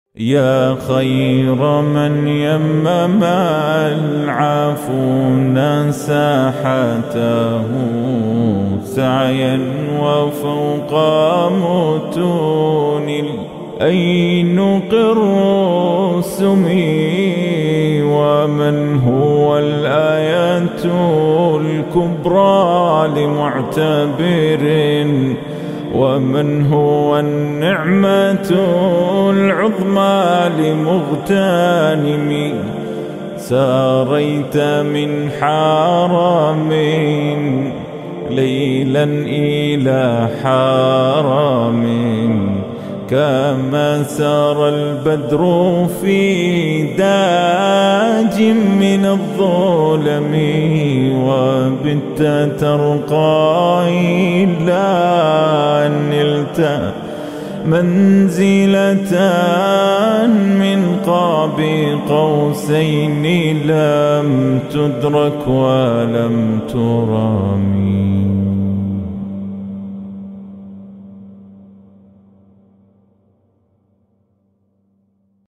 يا خير من يمم العافون ساحته سعيا وفوق متون الأينق الرسم، ومن هو الآية الكبرى لمعتبر، ومن هو النعمة العظمى لمغتنم. ساريت من حرم ليلا إلى حرم، كما سار البدر في داج من الظلم، وبت ترقى إلا أن نلت منزلة من قاب قوسين لم تدرك ولم ترم.